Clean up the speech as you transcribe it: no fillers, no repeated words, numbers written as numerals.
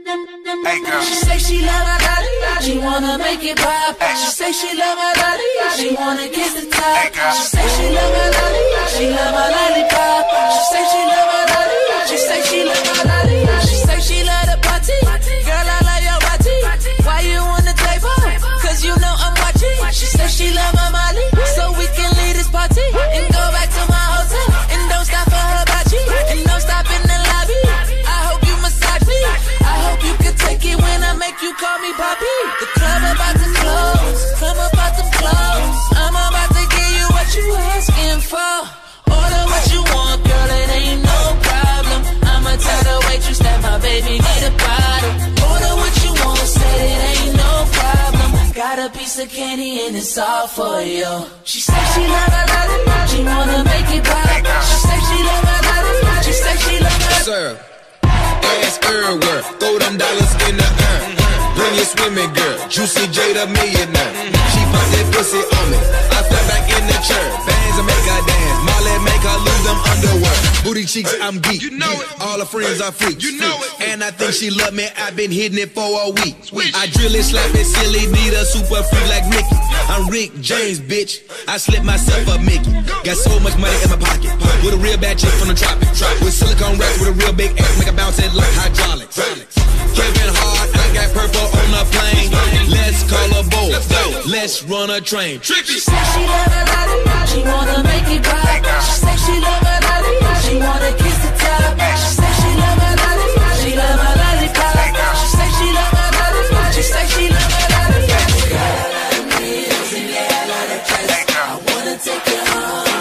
Hey girl. She say she love my body, she wanna make it pop. She say she love my body, she wanna kiss the top. Hey girl. She say she love my body, she love my lollipop. She say she love my body, she say she love my body. She say she love the party, girl I love your body. Why you on the table? Cause you know I'm watching. She say she love my Molly, so we can leave this party and go back to my hotel. And don't stop for her body, and don't stop in the lobby. I hope you massage me, I hope you can take it when I make you call me Poppy. The club about to close, come about them clothes. I'm about to give you what you asking for. Order what you want, girl, it ain't no problem. I'ma tell the waitress that my baby need a bottle. Order what you want, say it ain't no problem. Got a piece of candy and it's all for you. She say she love my body, she wanna make it pop. She say she love my body, she say she love my body. Sir, ass everywhere, throw them dollars in the air. Bring your swimming girl, Juicy J the millionaire. She put that pussy on me, I fell back in the chair. Bands and make her dance, Molly make her lose them underwear. Booty cheeks, I'm geek, you know it. All her friends are freaks, you know it. And I think she love me, I've been hitting it for a week. I drill it, slap it, silly, need a super freak like Mickey. I'm Rick James, bitch, I slip myself a Mickey. Got so much money in my pocket, with a real bad chick from the tropics. With silicone racks, with a real big ass, make a bounce it like hydraulics. Kevin Hart, I got purple on the plane. Let's call a boat, let's run a train. She say she love her body, she wanna make it pop. She say she love her body, she wanna kiss the top. She say she love her body, she love her lollipop. She say she love her body, she say she love her body. Got a lot of meals and yeah, a lot of dress. I wanna take you home.